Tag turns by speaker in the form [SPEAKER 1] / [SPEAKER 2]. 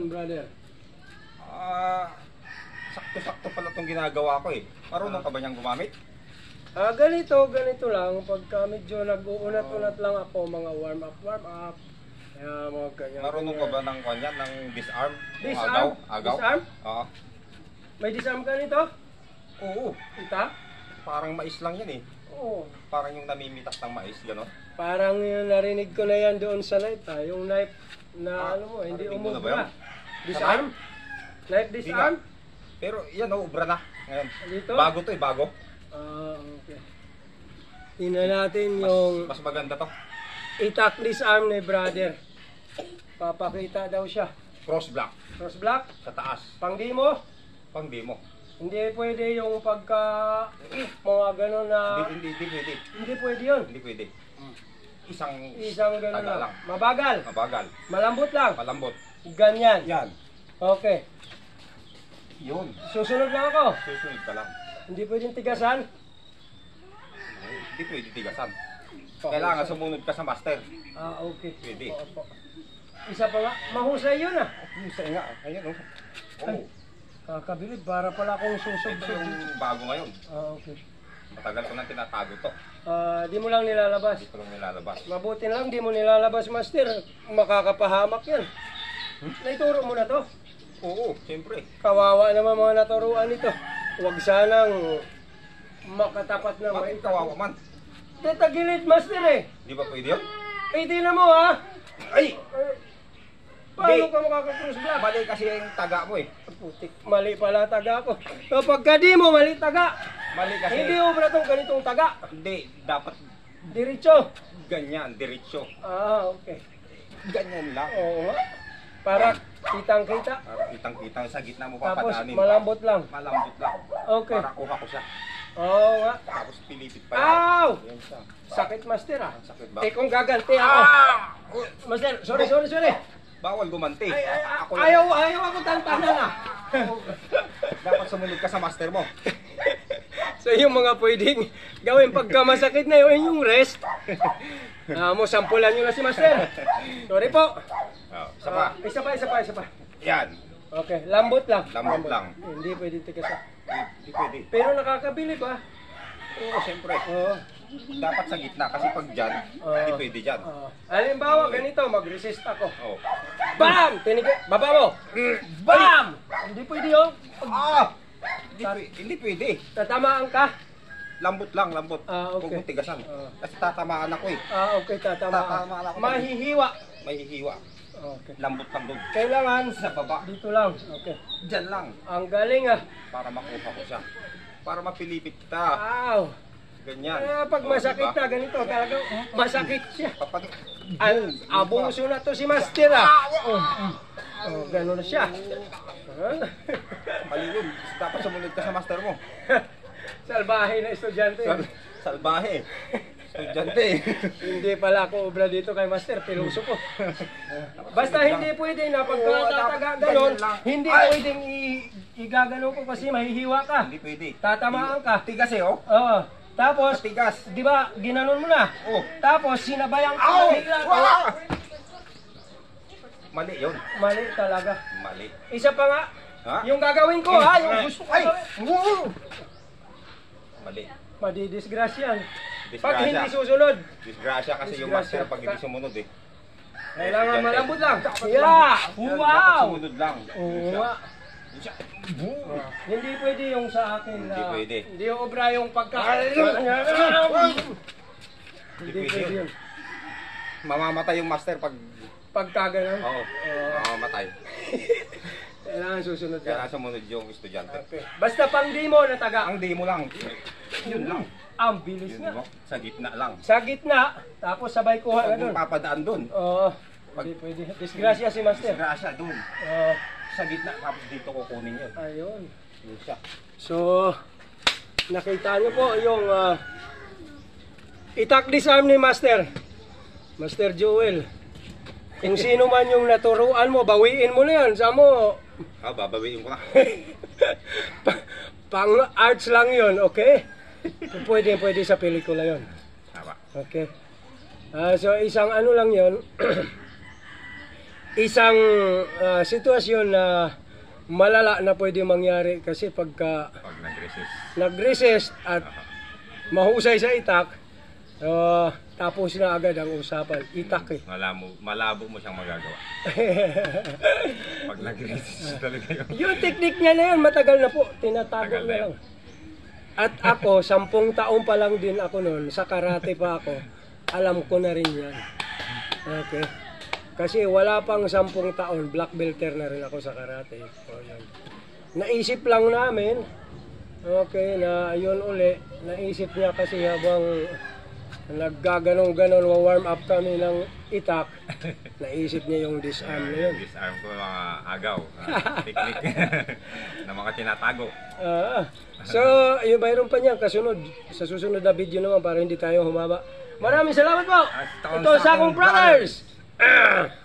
[SPEAKER 1] brother?
[SPEAKER 2] Sakto-sakto pala itong ginagawa ko eh. Marunong ka ba niyang gumamit?
[SPEAKER 1] Ganito lang. Pagka medyo nag-uunat-unat lang ako, mga warm up. Mga ganyan.
[SPEAKER 2] Marunong ka ba ng kanyan, ng disarm?
[SPEAKER 1] Disarm?
[SPEAKER 2] Agaw?
[SPEAKER 1] Disarm?
[SPEAKER 2] Oo.
[SPEAKER 1] May disarm ka nito?
[SPEAKER 2] Oo.
[SPEAKER 1] Kita?
[SPEAKER 2] Parang mais lang yan eh.
[SPEAKER 1] Oo.
[SPEAKER 2] Parang yung namimitas ng mais, gano'n.
[SPEAKER 1] Parang yung narinig ko na yan doon sa knife ha. Yung knife na hindi
[SPEAKER 2] narinig mo na ba
[SPEAKER 1] umubra.
[SPEAKER 2] yun?
[SPEAKER 1] Disarm? Knife disarm?
[SPEAKER 2] Pero yan ubra na. Ngayon.
[SPEAKER 1] Dito?
[SPEAKER 2] Bago to eh, bago.
[SPEAKER 1] Okay. Tingnan natin yung
[SPEAKER 2] Mas maganda to.
[SPEAKER 1] itak disarm ni brother. Papakita daw siya.
[SPEAKER 2] Cross block.
[SPEAKER 1] Cross block?
[SPEAKER 2] Sa taas.
[SPEAKER 1] Pang demo?
[SPEAKER 2] Pang demo.
[SPEAKER 1] Hindi pwede yung pagka mga gano'n na...
[SPEAKER 2] Hindi pwede.
[SPEAKER 1] Hindi pwede yun.
[SPEAKER 2] Hindi pwede.
[SPEAKER 1] Isang gano'n
[SPEAKER 2] taga
[SPEAKER 1] lang. Mabagal.
[SPEAKER 2] Mabagal.
[SPEAKER 1] Malambot lang.
[SPEAKER 2] Malambot.
[SPEAKER 1] Ganyan.
[SPEAKER 2] Yan.
[SPEAKER 1] Okay.
[SPEAKER 2] Yun.
[SPEAKER 1] Susunod lang ako.
[SPEAKER 2] Susunod ka lang.
[SPEAKER 1] Hindi pwedeng tigasan.
[SPEAKER 2] Hindi pwede tigasan. Kailangan sumunod ka sa master.
[SPEAKER 1] Okay.
[SPEAKER 2] Pwede.
[SPEAKER 1] Opo. Isa pa nga. Mahusay yun ah.
[SPEAKER 2] Husay nga. Ayan o.
[SPEAKER 1] Ay, kakabilib. Para pala akong
[SPEAKER 2] Ito
[SPEAKER 1] susubsub.
[SPEAKER 2] yung bago ngayon.
[SPEAKER 1] Okay.
[SPEAKER 2] Matagal ko nang tinatago to.
[SPEAKER 1] Di mo lang nilalabas.
[SPEAKER 2] Hindi ko lang nilalabas.
[SPEAKER 1] Mabuti lang, di mo nilalabas, master. Makakapahamak yan. Naituro mo na to.
[SPEAKER 2] Oo, siyempre.
[SPEAKER 1] Kawawa naman mga naturuan nito. Huwag sanang makatapat na
[SPEAKER 2] Bakit kawawa man?
[SPEAKER 1] Tetagilid, master eh.
[SPEAKER 2] Di ba pwede yun?
[SPEAKER 1] Di na mo ha.
[SPEAKER 2] Ay!
[SPEAKER 1] Paano
[SPEAKER 2] Di.
[SPEAKER 1] ka makaka-cross block?
[SPEAKER 2] Mali kasi yung taga mo eh.
[SPEAKER 1] Putik, mali pala taga ko. Kapag ka di mo, mali taga.
[SPEAKER 2] Mali kasi.
[SPEAKER 1] Hindi obra tong ganitong taga.
[SPEAKER 2] Hindi, dapat
[SPEAKER 1] Diretso.
[SPEAKER 2] ganyan, diretsyo.
[SPEAKER 1] Okay.
[SPEAKER 2] Ganyan lang.
[SPEAKER 1] Oo nga. Para kitang-kita.
[SPEAKER 2] Para kitang-kitang sa gitna mo
[SPEAKER 1] Tapos
[SPEAKER 2] papadaanin.
[SPEAKER 1] malambot lang.
[SPEAKER 2] Malambot lang.
[SPEAKER 1] Okay.
[SPEAKER 2] Para kuha ko siya.
[SPEAKER 1] Oo nga.
[SPEAKER 2] Tapos pilipit pa yan.
[SPEAKER 1] Ow!
[SPEAKER 2] Yan siya.
[SPEAKER 1] Sakit, master ah.
[SPEAKER 2] Sakit ba?
[SPEAKER 1] Kung gaganti ako. Master, sorry.
[SPEAKER 2] Bawal gumanti. Ako lang.
[SPEAKER 1] Ayaw ako tantanan ah.
[SPEAKER 2] Dapat sumunod ka sa master mo.
[SPEAKER 1] So yung mga pwedeng gawin pagka masakit na yun, yung rest. Mo, sampulan nyo na si master. Sorry po. Isa pa.
[SPEAKER 2] Yan.
[SPEAKER 1] Okay, lambot lang.
[SPEAKER 2] Lambot lang.
[SPEAKER 1] Hindi pwede tigasan.
[SPEAKER 2] Hindi pwede.
[SPEAKER 1] Pero nakakabilib ah.
[SPEAKER 2] Oo, siyempre.
[SPEAKER 1] Oo.
[SPEAKER 2] Dapat sa gitna. Kasi pag dyan, hindi pwede dyan.
[SPEAKER 1] Halimbawa, ganito, mag-resist ako.
[SPEAKER 2] Oo.
[SPEAKER 1] Bam! Baba mo! Bam! Hindi pwede yun.
[SPEAKER 2] Hindi pwede.
[SPEAKER 1] Tatamaan ka.
[SPEAKER 2] Lambot lang, lambot.
[SPEAKER 1] Okay.
[SPEAKER 2] Huwag mong tigasan. Kasi tatamaan ako eh.
[SPEAKER 1] Okay, tatamaan.
[SPEAKER 2] Tatamaan ako.
[SPEAKER 1] Mahihiwa.
[SPEAKER 2] May hihiwa.
[SPEAKER 1] Okay.
[SPEAKER 2] Lambot lang doon.
[SPEAKER 1] Kailangan
[SPEAKER 2] Sa baba.
[SPEAKER 1] dito lang. Okay.
[SPEAKER 2] Dyan lang.
[SPEAKER 1] Ang galing ah.
[SPEAKER 2] Para makuha ko siya. Para mapilipit ka.
[SPEAKER 1] Wow.
[SPEAKER 2] Ganyan.
[SPEAKER 1] Pag masakit na ganito, talagang masakit siya.
[SPEAKER 2] Kapag...
[SPEAKER 1] Abuso na to si master ah. Gano'n na siya.
[SPEAKER 2] Mali yun. Dapat sumunod ka sa master mo.
[SPEAKER 1] Salbahe na estudyante.
[SPEAKER 2] Salbahe. Estudyante.
[SPEAKER 1] Hindi pala ako obra dito kay master, piluso ko. Basta hindi pwede na pagkatataga ganon, hindi pwedeng igagano ko kasi mahihiwa ka.
[SPEAKER 2] Hindi pwede.
[SPEAKER 1] Tatamaan ka.
[SPEAKER 2] Tigas eh oh.
[SPEAKER 1] Oo. Tapos,
[SPEAKER 2] Tigas.
[SPEAKER 1] di ba, ginanon mo na?
[SPEAKER 2] Oh.
[SPEAKER 1] Tapos, sinabayan ka
[SPEAKER 2] Ow!
[SPEAKER 1] na bigla.
[SPEAKER 2] Mali yun.
[SPEAKER 1] Mali talaga.
[SPEAKER 2] Mali.
[SPEAKER 1] Isa pa nga,
[SPEAKER 2] Ha?
[SPEAKER 1] yung gagawin ko ha, yung gusto ko gawin.
[SPEAKER 2] Mali.
[SPEAKER 1] Madidisgrasyan.
[SPEAKER 2] Disgrasya.
[SPEAKER 1] Pag hindi susunod,
[SPEAKER 2] Disgrasya kasi yung
[SPEAKER 1] Disgrasya.
[SPEAKER 2] master pag hindi sumunod eh.
[SPEAKER 1] kailangan malambot lang. Yeah!
[SPEAKER 2] Dapat
[SPEAKER 1] Wow!
[SPEAKER 2] sumunod lang.
[SPEAKER 1] Oo nga. Hindi pwede yung sa akin na...
[SPEAKER 2] Hindi pwede.
[SPEAKER 1] Hindi yung obra yung pagka...
[SPEAKER 2] Hindi
[SPEAKER 1] Hindi
[SPEAKER 2] pwede
[SPEAKER 1] pwede
[SPEAKER 2] yun.
[SPEAKER 1] yun.
[SPEAKER 2] Mamamatay yung master pag...
[SPEAKER 1] Pagka ganun.
[SPEAKER 2] Oo. Mamamatay.
[SPEAKER 1] Kailangan susunod
[SPEAKER 2] Kaya
[SPEAKER 1] ka.
[SPEAKER 2] sumunod yung estudyante.
[SPEAKER 1] Okay. Basta pang demo na taga.
[SPEAKER 2] Ang demo lang. Yun lang.
[SPEAKER 1] Ang bilis
[SPEAKER 2] Yun
[SPEAKER 1] nga.
[SPEAKER 2] mo. Sa gitna lang.
[SPEAKER 1] Sa gitna, tapos sabay kuha na
[SPEAKER 2] Huwag
[SPEAKER 1] doon.
[SPEAKER 2] mong papadaan dun.
[SPEAKER 1] Oo. Hindi pwede. Disgrasya si master.
[SPEAKER 2] Disgrasya dun.
[SPEAKER 1] Oo.
[SPEAKER 2] Sa gitna, tapos dito kukunin yun.
[SPEAKER 1] Ayun.
[SPEAKER 2] Yun siya.
[SPEAKER 1] So, nakita nyo po yung itak disarm ni Master. Master Joel. Kung sino man yung naturuan mo, bawiin mo na yan. Sa mo,
[SPEAKER 2] Babawiin ko na.
[SPEAKER 1] pang arts lang yun, okay? So, pwede sa pelikula yun.
[SPEAKER 2] Tama.
[SPEAKER 1] Okay. So, isang ano lang yun. isang sitwasyon na malala na pwede mangyari kasi pagka
[SPEAKER 2] Pag nag-resist.
[SPEAKER 1] nag-resist at mahusay sa itak, tapos na agad ang usapan. Itak eh.
[SPEAKER 2] Malabo mo siyang magagawa. Pag nag-resist talaga yun.
[SPEAKER 1] Yung technique niya na yun, matagal na po. Tinatago
[SPEAKER 2] Tagal na
[SPEAKER 1] niya
[SPEAKER 2] yun.
[SPEAKER 1] lang. At ako, 10 taon pa lang din ako noon. Sa karate pa ako. Alam ko na rin yan. Okay. Kasi wala pang 10 taon, black belter na rin ako sa karate. O, yun. Naisip lang namin, okay, na yun uli. Naisip niya kasi habang naggaganong-ganon, warm up kami ng itak, naisip niya yung disarm na yun.
[SPEAKER 2] Disarm ko mga agaw. Technique. Na mga tinatago.
[SPEAKER 1] So, yung mayroon pa niyan kasunod. Sa susunod na video naman para hindi tayo humaba. Maraming salamat po! Ito sa akong brothers!